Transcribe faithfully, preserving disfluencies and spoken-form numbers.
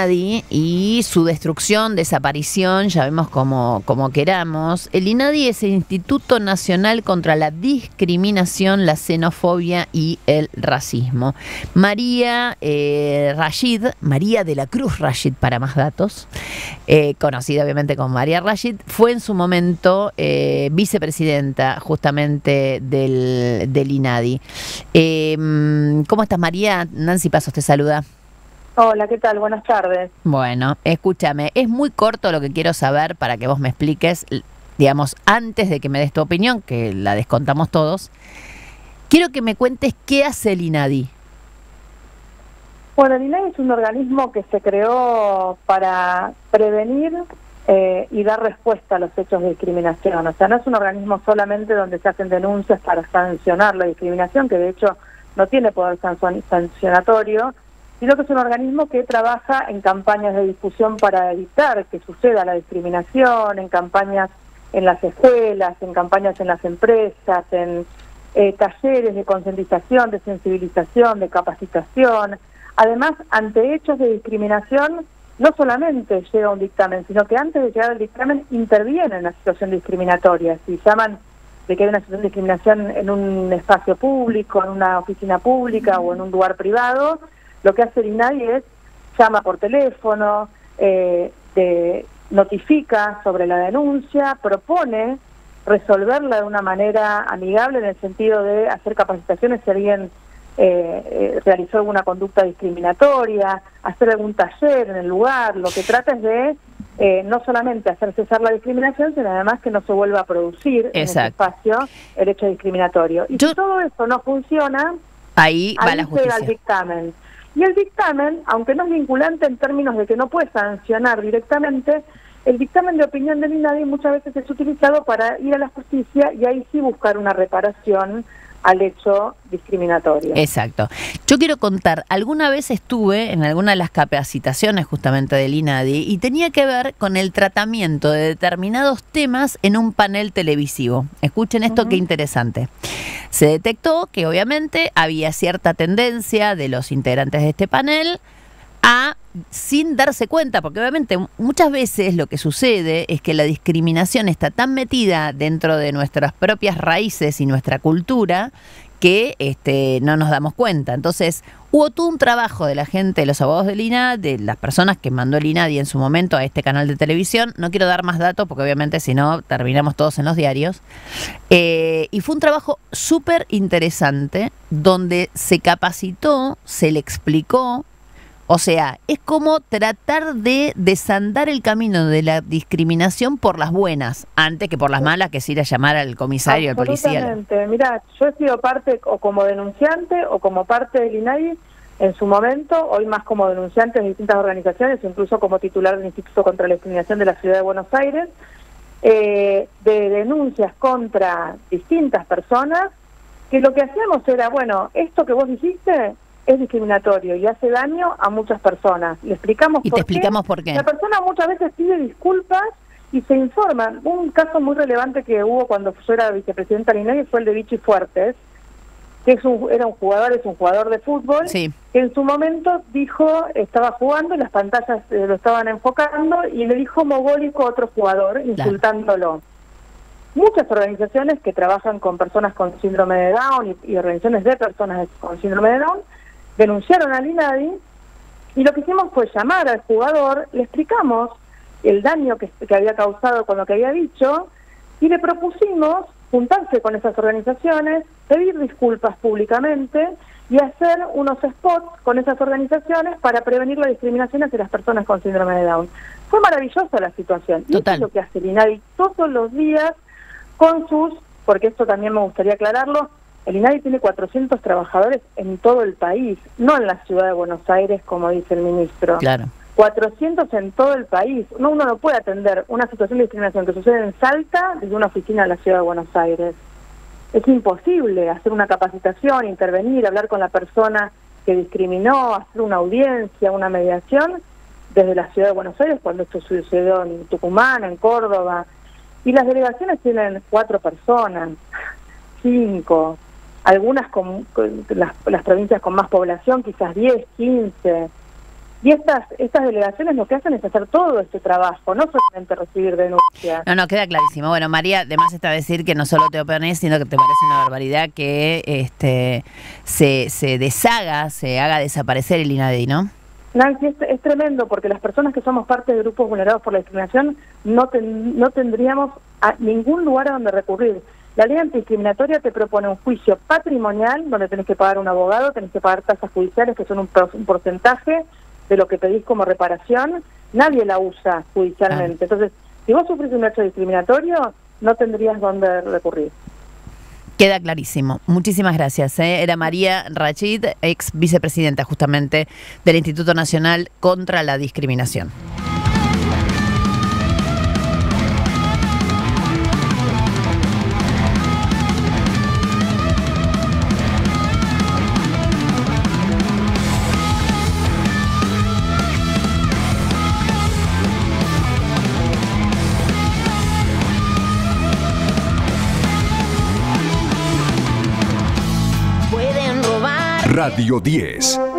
INADI y su destrucción, desaparición, ya vemos como, como queramos. El INADI es el Instituto Nacional contra la Discriminación, la Xenofobia y el Racismo. María eh, Rashid, María de la Cruz Rashid para más datos, eh, conocida obviamente como María Rashid, fue en su momento eh, vicepresidenta justamente del, del INADI. Eh, ¿Cómo estás, María? Nancy Pasos te saluda. Hola, ¿qué tal? Buenas tardes. Bueno, escúchame, es muy corto lo que quiero saber para que vos me expliques, digamos, antes de que me des tu opinión, que la descontamos todos. Quiero que me cuentes qué hace el INADI. Bueno, el INADI es un organismo que se creó para prevenir eh, y dar respuesta a los hechos de discriminación. O sea, no es un organismo solamente donde se hacen denuncias para sancionar la discriminación, que de hecho no tiene poder sancionatorio, sino que es un organismo que trabaja en campañas de difusión para evitar que suceda la discriminación, en campañas en las escuelas, en campañas en las empresas, en eh, talleres de concientización, de sensibilización, de capacitación. Además, ante hechos de discriminación, no solamente llega un dictamen, sino que antes de llegar al dictamen interviene en la situación discriminatoria. Si llaman de que hay una situación de discriminación en un espacio público, en una oficina pública o en un lugar privado, lo que hace el INADI es llama por teléfono, eh, te notifica sobre la denuncia, propone resolverla de una manera amigable en el sentido de hacer capacitaciones si alguien eh, eh, realizó alguna conducta discriminatoria, hacer algún taller en el lugar. Lo que trata es de eh, no solamente hacer cesar la discriminación, sino además que no se vuelva a producir Exacto. en ese espacio el hecho discriminatorio. Y Yo... si todo eso no funciona, ahí va ahí la justicia. llega el dictamen. Y el dictamen, aunque no es vinculante en términos de que no puede sancionar directamente, el dictamen de opinión del INADI muchas veces es utilizado para ir a la justicia y ahí sí buscar una reparación al hecho discriminatorio. Exacto. Yo quiero contar, alguna vez estuve en alguna de las capacitaciones justamente del INADI y tenía que ver con el tratamiento de determinados temas en un panel televisivo. Escuchen esto, uh-huh. Qué interesante. Se detectó que obviamente había cierta tendencia de los integrantes de este panel a, sin darse cuenta, porque obviamente muchas veces lo que sucede es que la discriminación está tan metida dentro de nuestras propias raíces y nuestra cultura que este, no nos damos cuenta. Entonces, hubo todo un trabajo de la gente, de los abogados del INADI, de las personas que mandó el INADI en su momento a este canal de televisión. No quiero dar más datos porque obviamente si no terminamos todos en los diarios. Eh, y fue un trabajo súper interesante donde se capacitó, se le explicó. O sea, es como tratar de desandar el camino de la discriminación por las buenas, antes que por las malas, que es ir a llamar al comisario, al policía. Absolutamente. Mira, yo he sido parte o como denunciante o como parte del INADI en su momento, hoy más como denunciante de distintas organizaciones, incluso como titular del Instituto contra la Discriminación de la Ciudad de Buenos Aires, eh, de denuncias contra distintas personas, que lo que hacíamos era, bueno, esto que vos dijiste es discriminatorio y hace daño a muchas personas. Le explicamos y por te explicamos qué. por qué. La persona muchas veces pide disculpas y se informa. Un caso muy relevante que hubo cuando yo era vicepresidenta del INADI fue el de Vichy Fuertes, que es un, era un jugador, es un jugador de fútbol, sí. que en su momento dijo, estaba jugando y las pantallas eh, lo estaban enfocando y le dijo mogólico a otro jugador, insultándolo. Claro. Muchas organizaciones que trabajan con personas con síndrome de Down y, y organizaciones de personas con síndrome de Down denunciaron al INADI y lo que hicimos fue llamar al jugador, le explicamos el daño que, que había causado con lo que había dicho y le propusimos juntarse con esas organizaciones, pedir disculpas públicamente y hacer unos spots con esas organizaciones para prevenir la discriminación hacia las personas con síndrome de Down. Fue maravillosa la situación. Total. Y eso es lo que hace el INADI todos los días con sus, porque esto también me gustaría aclararlo, el INADI tiene cuatrocientos trabajadores en todo el país, no en la ciudad de Buenos Aires, como dice el ministro. Claro. cuatrocientos en todo el país. No, uno no puede atender una situación de discriminación que sucede en Salta desde una oficina de la ciudad de Buenos Aires. Es imposible hacer una capacitación, intervenir, hablar con la persona que discriminó, hacer una audiencia, una mediación desde la ciudad de Buenos Aires, cuando esto sucedió en Tucumán, en Córdoba. Y las delegaciones tienen cuatro personas, cinco. Algunas con, con las, las provincias con más población, quizás diez, quince. Y estas estas delegaciones lo que hacen es hacer todo este trabajo, no solamente recibir denuncias. No, no, queda clarísimo. Bueno, María, además está decir que no solo te opones, sino que te parece una barbaridad que este se, se deshaga, se haga desaparecer el INADI, ¿no? Nancy, es, es tremendo porque las personas que somos parte de grupos vulnerados por la discriminación no, ten, no tendríamos a ningún lugar a donde recurrir. La ley antidiscriminatoria te propone un juicio patrimonial donde tenés que pagar un abogado, tenés que pagar tasas judiciales que son un, un porcentaje de lo que pedís como reparación. Nadie la usa judicialmente. Ah. Entonces, si vos sufrís un hecho discriminatorio, no tendrías dónde recurrir. Queda clarísimo. Muchísimas gracias. ¿eh? Era María Rachid, ex vicepresidenta justamente del Instituto Nacional contra la Discriminación. Radio diez.